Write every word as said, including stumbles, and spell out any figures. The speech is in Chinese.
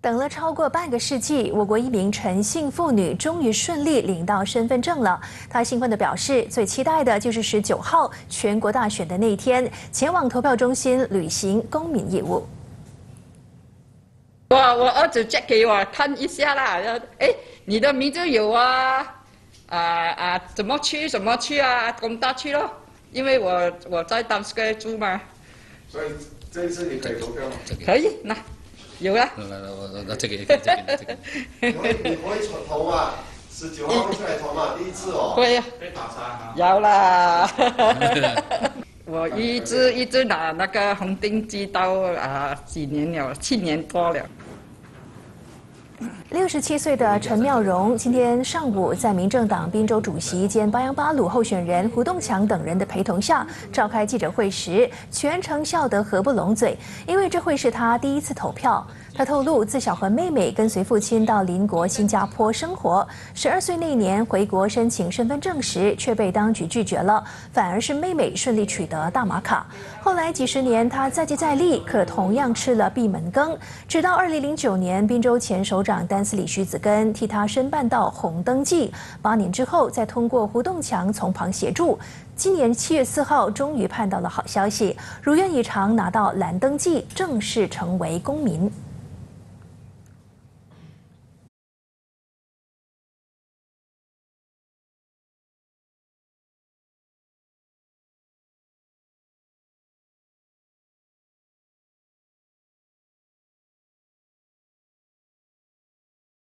等了超过半个世纪，我国一名陈姓妇女终于顺利领到身份证了。她兴奋地表示，最期待的就是十九号全国大选的那一天，前往投票中心履行公民义务。 我我儿子 check 给我看一下啦，哎，你的名字有啊，啊啊，怎么去怎么去啊，公大去咯，因为我我在 Downsquare 住嘛。 所以这一次你可以投票吗？ 可以，那。 有了。 来来，我我我这个这个这个。 你可以你可以投嘛，十九号出来投嘛，第一次哦。 会啊。被打杀有啦。我一直一直拿那个红定记到啊几年了，七年多了。 六十七岁的陈妙容今天上午在民政党宾州主席兼巴央巴鲁候选人胡栋强等人的陪同下召开记者会时，全程笑得合不拢嘴，因为这会是他第一次投票。他透露，自小和妹妹跟随父亲到邻国新加坡生活，十二岁那年回国申请身份证时却被当局拒绝了，反而是妹妹顺利取得大马卡。后来几十年，他再接再厉，可同样吃了闭门羹，直到二零零九年，宾州前首长丹斯里徐子根替他申办到红登记，八年之后再通过胡栋强从旁协助，今年七月四号终于盼到了好消息，如愿以偿拿到蓝登记，正式成为公民。